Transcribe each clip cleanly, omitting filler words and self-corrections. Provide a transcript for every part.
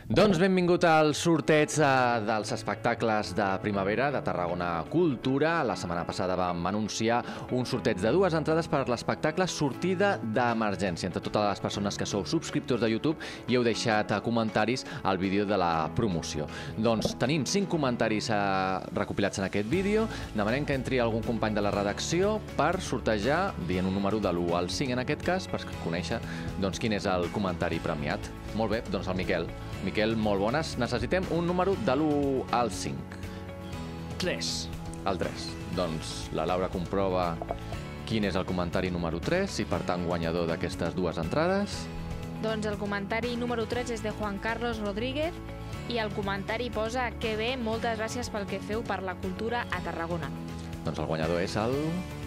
Doncs benvingut al sorteig dels espectacles de primavera de Tarragona Cultura. La setmana passada vam anunciar un sorteig de 2 entrades per l'espectacle Sortida d'Emergència. Entre totes les persones que sou subscriptors de YouTube i heu deixat comentaris al vídeo de la promoció. Doncs tenim 5 comentaris recopilats en aquest vídeo. Demanem que entri algun company de la redacció per sortejar, dient un número de l'1 al 5 en aquest cas, per conèixer quin és el comentari premiat. Molt bé, doncs el Miquel. Miquel, molt bones. Necessitem un número de l'1 al 5. 3. El 3. Doncs la Laura comprova quin és el comentari número 3 i, per tant, guanyador d'aquestes 2 entrades. Doncs el comentari número 3 és de Juan Carlos Rodríguez i el comentari posa que bé, moltes gràcies pel que feu per la cultura a Tarragona. Doncs el guanyador és el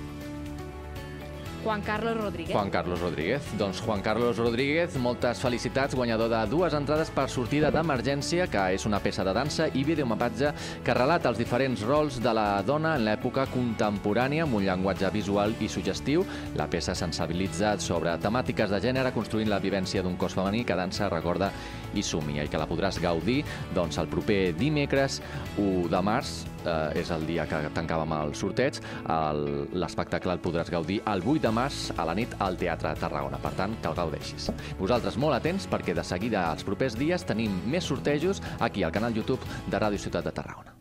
Juan Carlos Rodríguez. Juan Carlos Rodríguez. Doncs Juan Carlos Rodríguez, moltes felicitats, guanyador de 2 entrades per Sortida d'Emergència, que és una peça de dansa i videomapatge que relata els diferents rols de la dona en l'època contemporània amb un llenguatge visual i suggestiu. La peça sensibilitza sobre temàtiques de gènere, construint la vivència d'un cos femení que dansa, recorda i somia, i que la podràs gaudir el proper dimecres 1 de març, és el dia que tancàvem el sorteig. L'espectacle el podràs gaudir el 8 de març a la nit al Teatre de Tarragona. Per tant, que el gaudeixis. Vosaltres molt atents, perquè de seguida els propers dies tenim més sortejos aquí al canal YouTube de Ràdio Ciutat de Tarragona.